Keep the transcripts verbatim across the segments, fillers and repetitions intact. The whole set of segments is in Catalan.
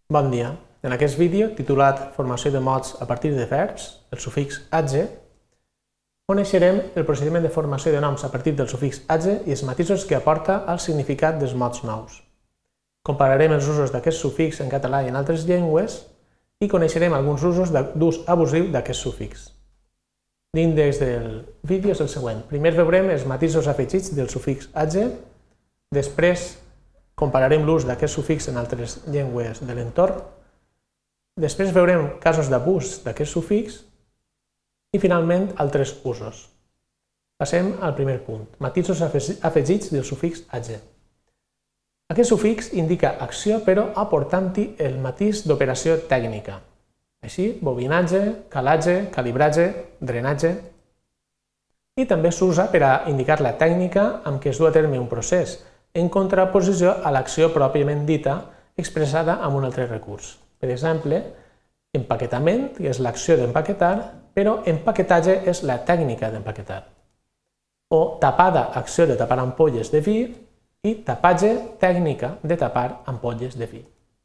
Bon dia. En aquest vídeo, titulat Formació de mots a partir de verbs, el sufix age, coneixerem el procediment de formació de noms a partir del sufix age i els matisos que aporta al significat dels mots nous. Compararem els usos d'aquest sufix en català i en altres llengües i coneixerem alguns usos d'ús abusiu d'aquest sufix. L'índex del vídeo és el següent. Primer veurem els matisos afegits del sufix age, després compararem l'ús d'aquest sufix en altres llengües de l'entorn, després veurem casos d'abús d'aquest sufix i finalment altres usos. Passem al primer punt, matisos afegits del sufix age. Aquest sufix indica acció però aportant-hi el matís d'operació tècnica. Així, bobinatge, calatge, calibratge, drenatge. I també s'usa per a indicar la tècnica amb què es du a terme un procés, en contraposició a l'acció pròpiament dita expressada amb un altre recurs. Per exemple, empaquetament, que és l'acció d'empaquetar, però empaquetatge és la tècnica d'empaquetar. O tapada, acció de tapar ampolles de vi, i tapatge, tècnica de tapar ampolles de vi.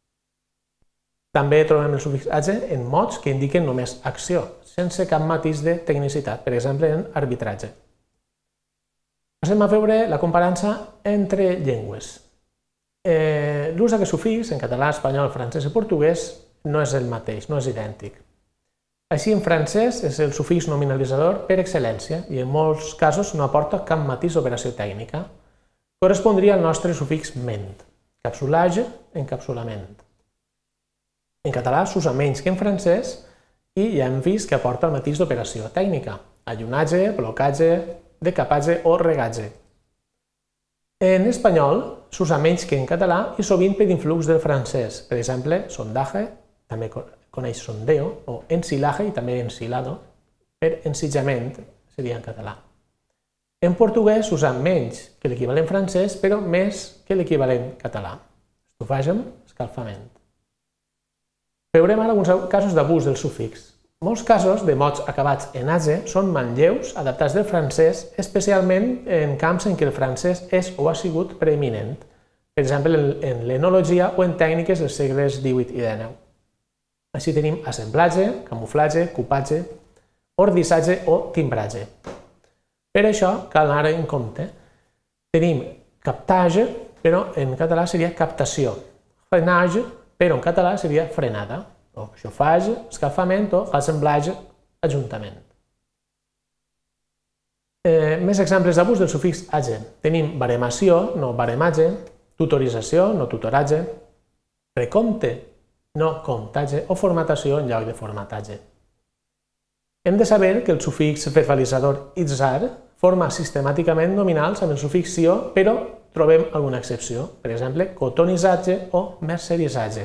També trobem el sufix age en mots que indiquen només acció, sense cap matís de tecnicitat, per exemple en arbitratge. Passem a veure la comparança entre llengües. L'ús d'aquest sufix en català, espanyol, francès i portuguès no és el mateix, no és idèntic. Així, en francès és el sufix nominalitzador per excel·lència i en molts casos no aporta cap matís d'operació tècnica. Correspondria al nostre sufix ment, capsulatge, encapsulament. En català s'usa menys que en francès i ja hem vist que aporta el matís d'operació tècnica, allunatge, blocatge, decapatge o regatge. En espanyol s'usa menys que en català i sovint per influx del francès, per exemple, sondaje, també coneix sondeo, o ensilaje i també ensilado, per ensitjament seria en català. En portuguès s'usa menys que l'equivalent francès, però més que l'equivalent català. Estufagem, escalfament. Veurem ara alguns casos d'abús del sufix. Molts casos de mots acabats en age són manlleus adaptats del francès, especialment en camps en què el francès és o ha sigut preeminent, per exemple en l'enologia o en tècniques dels segles divuit i dinou. Així tenim assemblatge, camuflatge, cupatge, ordissatge o timbratge. Per això cal anar en compte. Tenim captatge, però en català seria captació. Frenatge, però en català seria frenada. O xofage, escalfament o assemblatge, ajuntament. Més exemples d'abús del sufix age. Tenim baremació, no barematge, tutorització, no tutoratge, recompte, no comptatge o formatació en lloc de formatatge. Hem de saber que el sufix verbalitzador itzar forma sistemàticament nominals amb el sufix cio, però trobem alguna excepció, per exemple, cotonissatge o mercerisatge.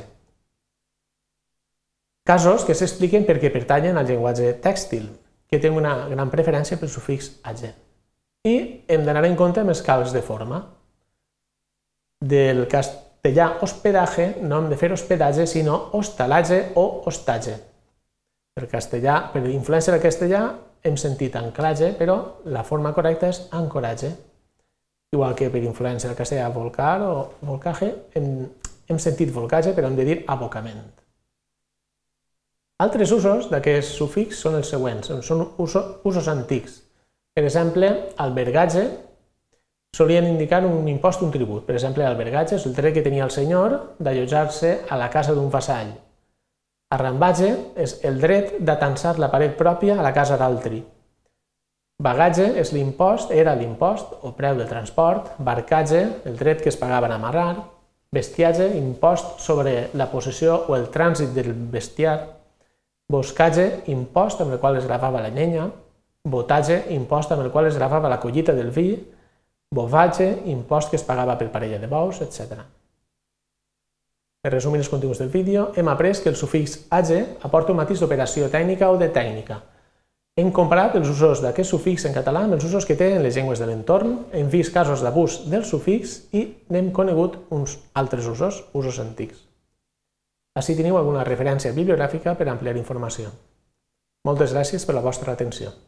Casos que s'expliquen perquè pertanyen al llenguatge tèxtil, que té una gran preferència pel sufix age. I hem d'anar en compte amb els canvis de forma. Del castellà hospedaje no hem de fer hospedatge, sinó hostalatge o hostatge. Per castellà, per influència del castellà, hem sentit anclatge, però la forma correcta és ancoratge. Igual que per influència del castellà volcar o volcaje, hem sentit volcatge, però hem de dir abocament. Altres usos d'aquest sufix són els següents, són usos antics. Per exemple, albergatge solien indicar un impost o un tribut. Per exemple, albergatge és el dret que tenia el senyor d'allotjar-se a la casa d'un vassall. Arrambatge és el dret d'atansar la paret pròpia a la casa d'altri. Bagatge és l'impost, era l'impost o preu del transport. Barcatge, el dret que es pagava en amarrar. Bestiatge, impost sobre la possessió o el trànsit del bestiar. Boscatge, impost amb el qual es gravava la llenya. Botatge, impost amb el qual es gravava la collita del vi. Bovatge, impost que es pagava per parella de bous, etcètera. Per resumir els continguts del vídeo, hem après que el sufix age aporta un matís d'operació tècnica o de tècnica. Hem comparat els usos d'aquest sufix en català amb els usos que tenen les llengües de l'entorn, hem vist casos d'abús del sufix i n'hem conegut uns altres usos, usos antics. Ací teniu alguna referència bibliogràfica per ampliar informació. Moltes gràcies per la vostra atenció.